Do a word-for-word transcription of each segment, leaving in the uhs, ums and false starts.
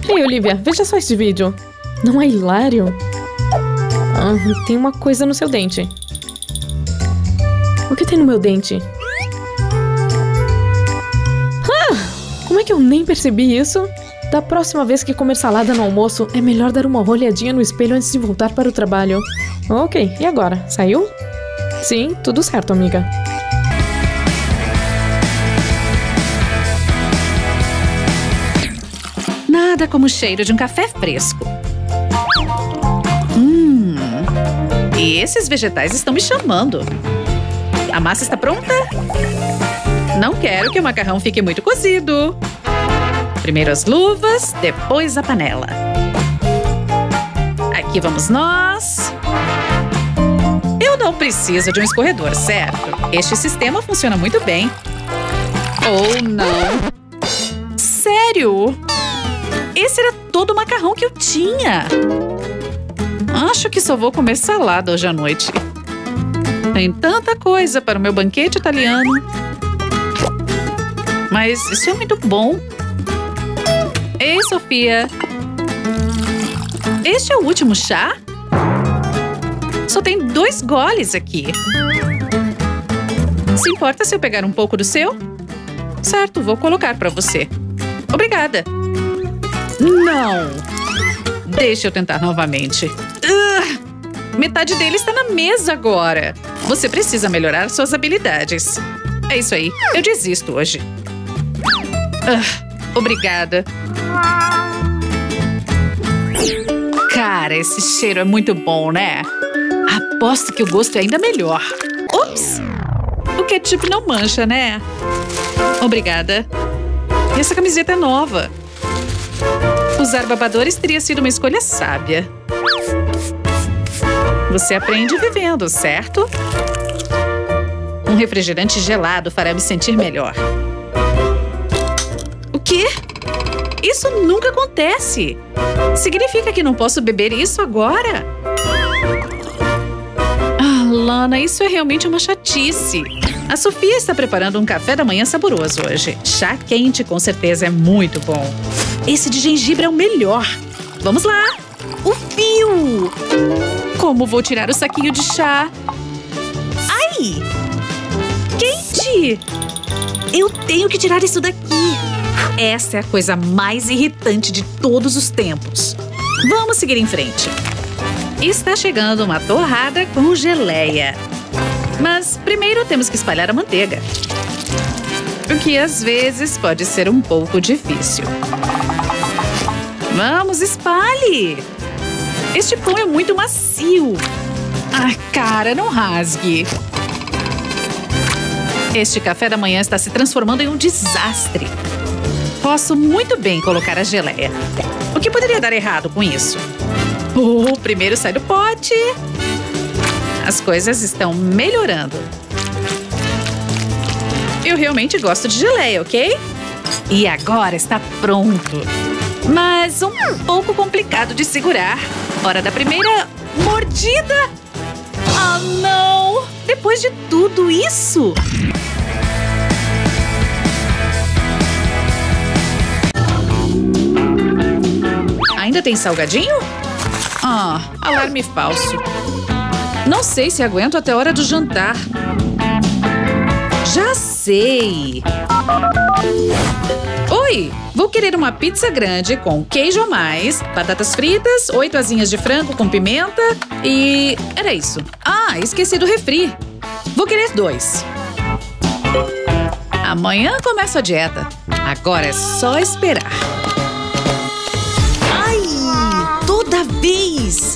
Ei, Olivia, veja só esse vídeo. Não é hilário? Ah, tem uma coisa no seu dente. O que tem no meu dente? Ah! Como é que eu nem percebi isso? Da próxima vez que comer salada no almoço, é melhor dar uma olhadinha no espelho antes de voltar para o trabalho. Ok, e agora? Saiu? Sim, tudo certo, amiga. Nada como o cheiro de um café fresco. Hum, e esses vegetais estão me chamando. A massa está pronta? Não quero que o macarrão fique muito cozido. Primeiro as luvas, depois a panela. Aqui vamos nós. Eu não preciso de um escorredor, certo? Este sistema funciona muito bem. Ou não. Sério? Esse era todo o macarrão que eu tinha. Acho que só vou comer salada hoje à noite. Tem tanta coisa para o meu banquete italiano. Mas isso é muito bom. Ei, Sofia. Este é o último chá? Só tem dois goles aqui. Se importa se eu pegar um pouco do seu? Certo, vou colocar para você. Obrigada. Não! Deixa eu tentar novamente. Uh, metade dele está na mesa agora. Você precisa melhorar suas habilidades. É isso aí. Eu desisto hoje. Uh, obrigada. Cara, esse cheiro é muito bom, né? Aposto que o gosto é ainda melhor. Ups! O ketchup não mancha, né? Obrigada. E essa camiseta é nova. Usar babadores teria sido uma escolha sábia. Você aprende vivendo, certo? Um refrigerante gelado fará me sentir melhor. O quê? Isso nunca acontece. Significa que não posso beber isso agora? Ah, Lana, isso é realmente uma chatice. A Sofia está preparando um café da manhã saboroso hoje. Chá quente com certeza é muito bom. Esse de gengibre é o melhor. Vamos lá. O fio. Como vou tirar o saquinho de chá? Ai! Quente! Eu tenho que tirar isso daqui. Essa é a coisa mais irritante de todos os tempos. Vamos seguir em frente. Está chegando uma torrada com geleia. Mas primeiro temos que espalhar a manteiga. O que às vezes pode ser um pouco difícil. Vamos, espalhe! Este pão é muito macio. Ah, cara, não rasgue. Este café da manhã está se transformando em um desastre. Posso muito bem colocar a geleia. O que poderia dar errado com isso? Oh, primeiro sai do pote. As coisas estão melhorando. Eu realmente gosto de geleia, ok? E agora está pronto. Mas um pouco complicado de segurar. Hora da primeira mordida. Ah, não! Depois de tudo isso... Ainda tem salgadinho? Ah, alarme falso. Não sei se aguento até a hora do jantar. Já sei! Oi! Vou querer uma pizza grande com queijo a mais, batatas fritas, oito asinhas de frango com pimenta e... era isso. Ah, esqueci do refri. Vou querer dois. Amanhã começo a dieta. Agora é só esperar. Ai! Toda vez!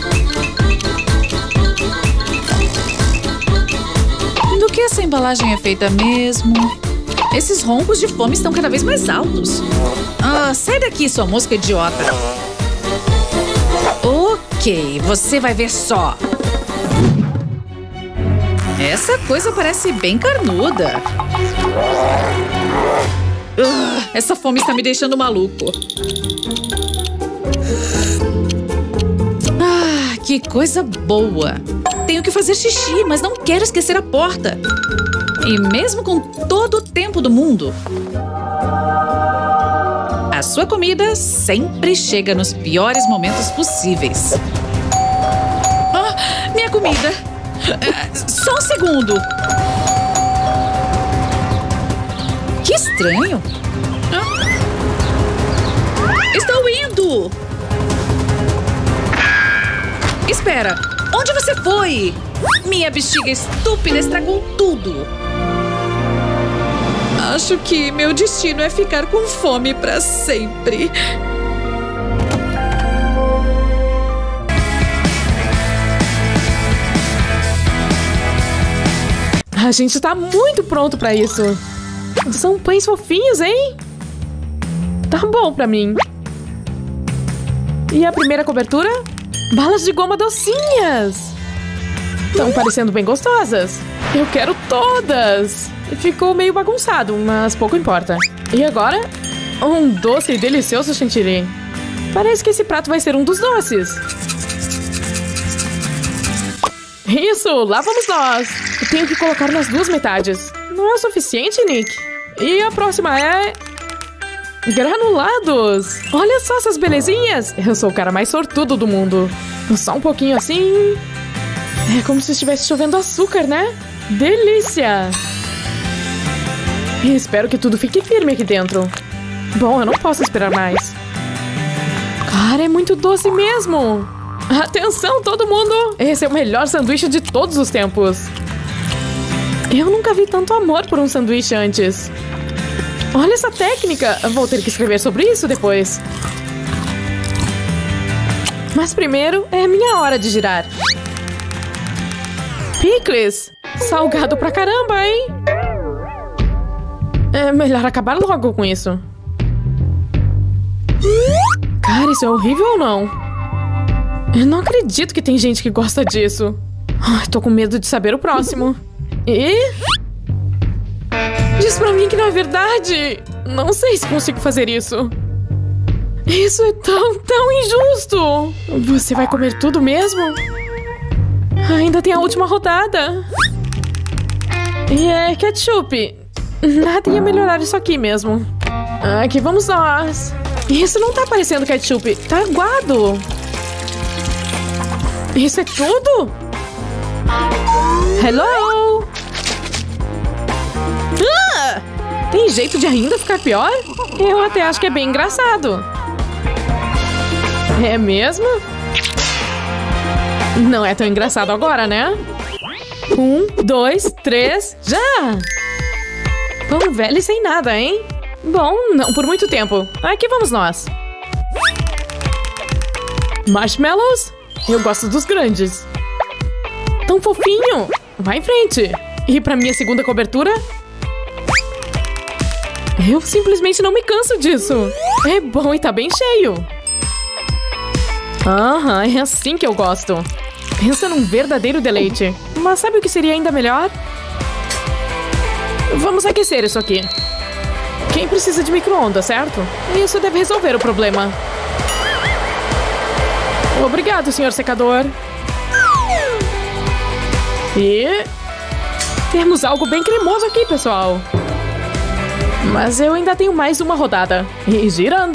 Do que essa embalagem é feita mesmo? Esses roncos de fome estão cada vez mais altos. Ah, sai daqui, sua mosca idiota. Ok, você vai ver só. Essa coisa parece bem carnuda. Uh, essa fome está me deixando maluco. Ah, que coisa boa. Tenho que fazer xixi, mas não quero esquecer a porta. E mesmo com todo o tempo do mundo... A sua comida sempre chega nos piores momentos possíveis. Ah, minha comida! Uh, só um segundo! Que estranho! Ah. Estou indo! Espera! Onde você foi? Minha bexiga estúpida estragou tudo! Acho que meu destino é ficar com fome para sempre. A gente tá muito pronto pra isso. São pães fofinhos, hein? Tá bom pra mim. E a primeira cobertura? Balas de goma docinhas. Estão parecendo bem gostosas. Eu quero todas. Ficou meio bagunçado, mas pouco importa. E agora? Um doce e delicioso chantilly. Parece que esse prato vai ser um dos doces. Isso, lá vamos nós. Eu tenho que colocar nas duas metades. Não é o suficiente, Nick? E a próxima é... granulados. Olha só essas belezinhas. Eu sou o cara mais sortudo do mundo. Só um pouquinho assim. É como se estivesse chovendo açúcar, né? Delícia! E espero que tudo fique firme aqui dentro. Bom, eu não posso esperar mais. Cara, é muito doce mesmo. Atenção, todo mundo! Esse é o melhor sanduíche de todos os tempos. Eu nunca vi tanto amor por um sanduíche antes. Olha essa técnica! Vou ter que escrever sobre isso depois. Mas primeiro é minha hora de girar. Picles! Salgado pra caramba, hein? É melhor acabar logo com isso. Cara, isso é horrível ou não? Eu não acredito que tem gente que gosta disso. Ai, tô com medo de saber o próximo. E... diz pra mim que não é verdade! Não sei se consigo fazer isso. Isso é tão, tão injusto! Você vai comer tudo mesmo? Ainda tem a última rodada. E é ketchup. Nada ia melhorar isso aqui mesmo. Aqui vamos nós. Isso não tá parecendo ketchup. Tá aguado. Isso é tudo? Hello? Ah! Tem jeito de ainda ficar pior? Eu até acho que é bem engraçado. É mesmo? Não é tão engraçado agora, né? Um, dois, três, já! Pão velho e sem nada, hein? Bom, não por muito tempo. Aqui vamos nós. Marshmallows? Eu gosto dos grandes. Tão fofinho! Vai em frente! E pra minha segunda cobertura? Eu simplesmente não me canso disso. É bom e tá bem cheio. Aham, é assim que eu gosto. Pensa num verdadeiro deleite. Mas sabe o que seria ainda melhor? Vamos aquecer isso aqui. Quem precisa de micro-ondas, certo? Isso deve resolver o problema. Obrigado, senhor secador. E... temos algo bem cremoso aqui, pessoal. Mas eu ainda tenho mais uma rodada. E girando...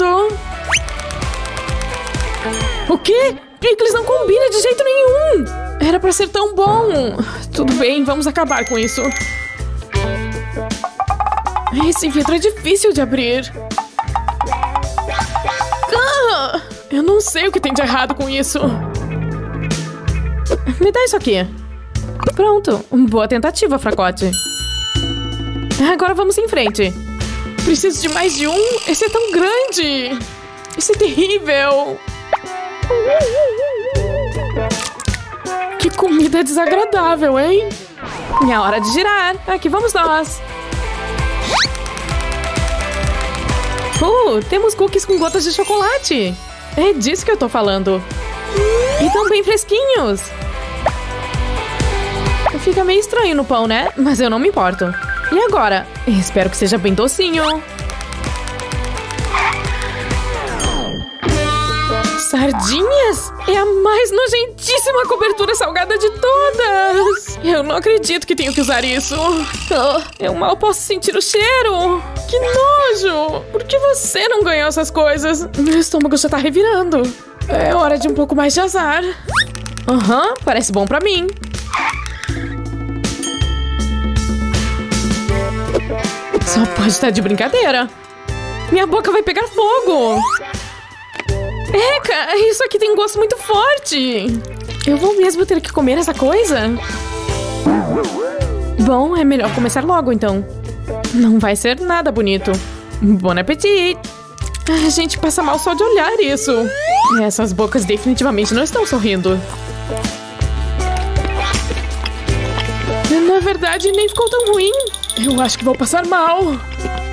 O quê? Picles não combina de jeito nenhum! Era pra ser tão bom! Tudo bem, vamos acabar com isso. Esse vidro é difícil de abrir. Ah, eu não sei o que tem de errado com isso. Me dá isso aqui. Pronto, boa tentativa, fracote. Agora vamos em frente. Preciso de mais de um? Esse é tão grande! Isso é terrível! Que comida desagradável, hein? Minha hora de girar. Aqui vamos nós. Uh, temos cookies com gotas de chocolate. É disso que eu tô falando. E tão bem fresquinhos. Fica meio estranho no pão, né? Mas eu não me importo. E agora? Espero que seja bem docinho. Sardinhas? É a mais nojentíssima cobertura salgada de todas! Eu não acredito que tenho que usar isso. Oh, eu mal posso sentir o cheiro. que nojo! Por que você não ganhou essas coisas? Meu estômago já tá revirando. É hora de um pouco mais de azar. Aham, uhum, parece bom pra mim. Só pode estar de brincadeira. Minha boca vai pegar fogo. Eca, isso aqui tem um gosto muito forte. Eu vou mesmo ter que comer essa coisa? Bom, é melhor começar logo, então. Não vai ser nada bonito. Bom apetite. A gente passa mal só de olhar isso. Essas bocas definitivamente não estão sorrindo. Na verdade, nem ficou tão ruim. Eu acho que vou passar mal.